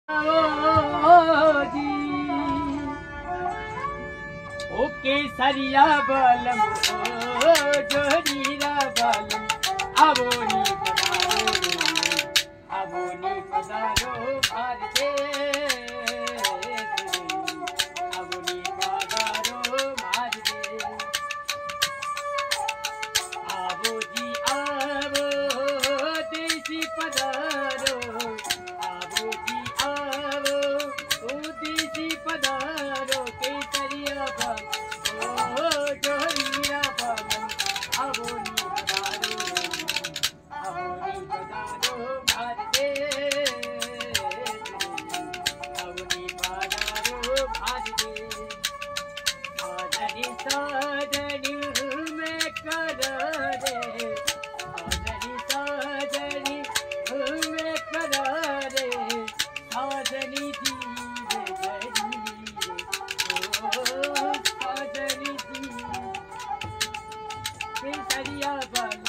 जी ओ केसरिया बलम ओ जोरीरा बलम आवोनी पधारो भारते आवोनी पधारो भारते आवो जी आवो देसी पधारो आवो जी आवो देसी पधारो केसरिया बलम ओ जोरीरा बलम आवोनी पधारो भारते आवोनी पधारो भारते साजनी साजनी में कर रे साजनी में कर रे साजनी धीरे धीरे ओ साजनी धीरे केसरिया बलम